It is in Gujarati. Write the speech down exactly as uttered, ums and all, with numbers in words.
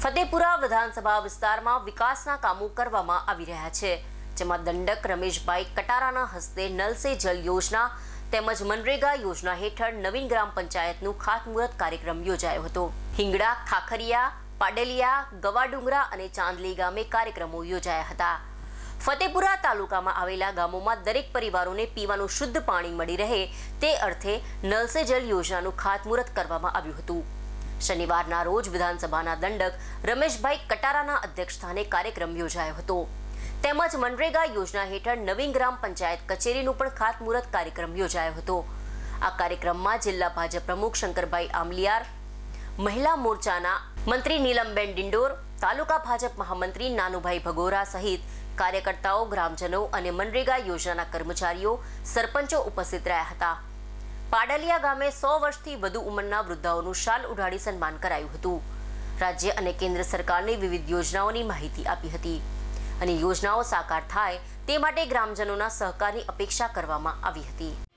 ફતેપુરા વિધાનસભા વિસ્તારમાં વિકાસના કામો કરવામાં આવી રહ્યા છે, જેમાં દંડક રમેશભાઈ કટારાના હસ્તે નલ સે જલ યોજના તેમજ મનરેગા યોજના હેઠળ નવીન ગ્રામ પંચાયતનું ખાતમુહૂર્ત કાર્યક્રમ યોજાયો હતો। હિંગડા, ખાખરિયા, પાડલિયા, ગવાડુંગરા અને ચાંદલી ગામે કાર્યક્રમો યોજાયા હતા। ફતેપુરા તાલુકામાં આવેલા ગામોમાં દરેક પરિવારોને પીવાનું શુદ્ધ પાણી મળી રહે તે અર્થે નલ સે જલ યોજનાનું ખાતમુહૂર્ત કરવામાં આવ્યું હતું। શનિવારના રોજ વિધાનસભાના દંડક રમેશભાઈ કટારાના અધ્યક્ષસ્થાને કાર્યક્રમ યોજાયો હતો, તેમજ મનરેગા યોજના હેઠળ નવીન ગ્રામ પંચાયત કચેરીનું પણ ખાતમુહૂર્ત કાર્યક્રમ યોજાયો હતો। આ કાર્યક્રમમાં જિલ્લા ભાજપ પ્રમુખ શંકરભાઈ આમલિયાર, મહિલા મોરચાના મંત્રી નીલમબેન ડિંડોર, તાલુકા ભાજપ મહામંત્રી નાનુભાઈ ભગોરા સહિત કાર્યકર્તાઓ, ગ્રામજનો અને મનરેગા યોજનાના કર્મચારીઓ, સરપંચો ઉપસ્થિત રહ્યા હતા। પાડલિયા ગામે સો વર્ષથી વધુ ઉંમરના વૃદ્ધાઓનું શાલ ઉડાડી સન્માન કરાયું હતું। રાજ્ય અને કેન્દ્ર સરકારની વિવિધ યોજનાઓની માહિતી આપી હતી અને યોજનાઓ સાકાર થાય તે માટે ગ્રામજનોના સહકારની અપેક્ષા કરવામાં આવી હતી।